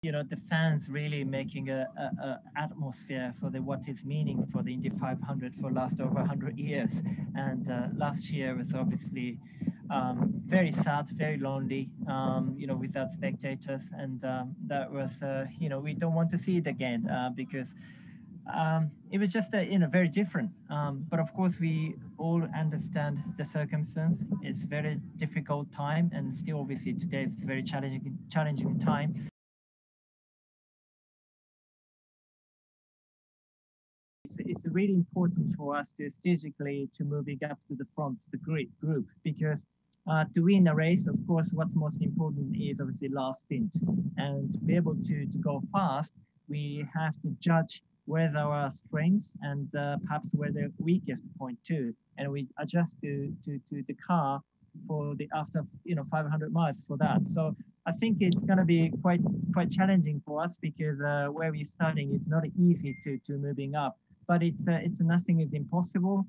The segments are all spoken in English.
The fans really making a atmosphere for what is meaning for the Indy 500 for last over 100 years. And last year was obviously very sad, very lonely, without spectators. And that was, we don't want to see it again because it was just, very different. But of course, we all understand the circumstance. It's very difficult time, and still, obviously, today is a very challenging time. It's really important for us to strategically to moving up to the front, the great group, because to win a race, of course, what's most important is obviously last stint, and to be able to go fast, we have to judge where's our strengths and perhaps where the weakest point too, and we adjust to the car for the after 500 miles for that. So I think it's going to be quite challenging for us because where we're starting, it's not easy to moving up, but it's nothing is impossible.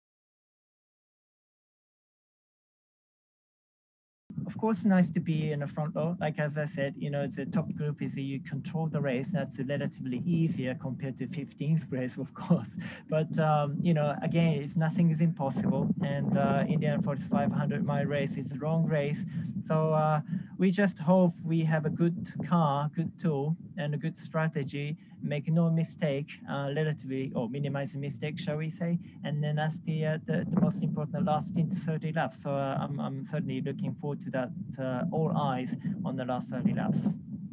Of course, nice to be in the front row. Like as I said, it's a top group is you control the race. That's relatively easier compared to 15th race, of course. But again, it's nothing is impossible. And Indianapolis 500-mile race is a long race, so we just hope we have a good car, good tool, and a good strategy. Make no mistake, relatively, or minimize the mistake, shall we say? And then that's the most important last into 30 laps. So I'm certainly looking forward to that. All eyes on the last 30 laps.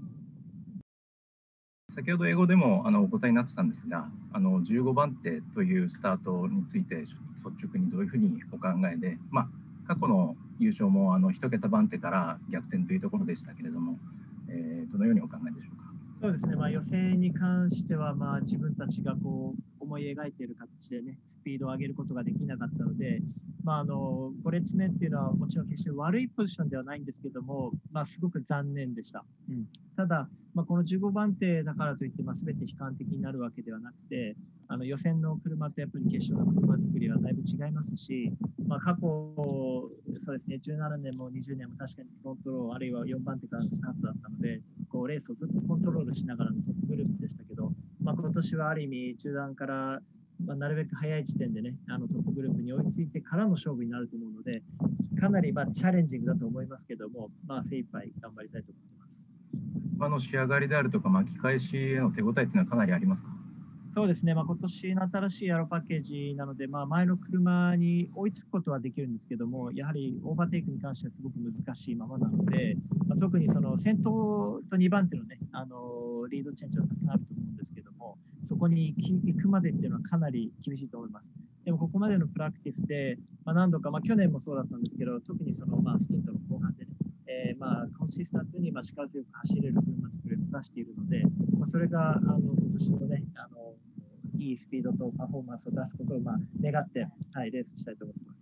先ほど英語でもお答えになってたんですが、15番手というスタートについて率直にどういうふうにお考えで、過去の優勝も1桁番手から逆転というところでしたけれども、どのようにお考えでしょうか。 そうですね、予選に関しては、自分たちが思い描いている形でね、スピードを上げることができなかったので、5列目っていうのはもちろん決して悪いポジションではないんですけども、すごく残念でした。ただ、この15番手だからといって、全て悲観的になるわけではなくて、予選の車とやっぱり決勝の車作りはだいぶ違いますし、過去、そうですね、17年も20年も確かにコントロール、あるいは4番手からのスタートだったので、レースをずっとコントロールしながらのトップグループでしたけど、今年はある意味中段から、なるべく早い時点でね、トップグループに追いついてからの勝負になると思うので、かなりチャレンジングだと思いますけども、精一杯頑張りたいと思ってます。 仕上がりであるとか巻き返しへの手応えというのはかなりありますか。 そうですね、今年の新しいアロパッケージなので、前の車に追いつくことはできるんですけども、やはりオーバーテイクに関してはすごく難しいままなので、特にその先頭と2番手のね、リードチェンジはたくさんあると思うんですけども、そこに行くまでっていうのはかなり厳しいと思います。でもここまでのプラクティスで、何度か、去年もそうだったんですけど、特にその、スキントの後半でね、コンシスタントに力強く走れる車作りを目指しているので、それが今年もね、いいスピードとパフォーマンスを出すことを願って、レースしたいと思います。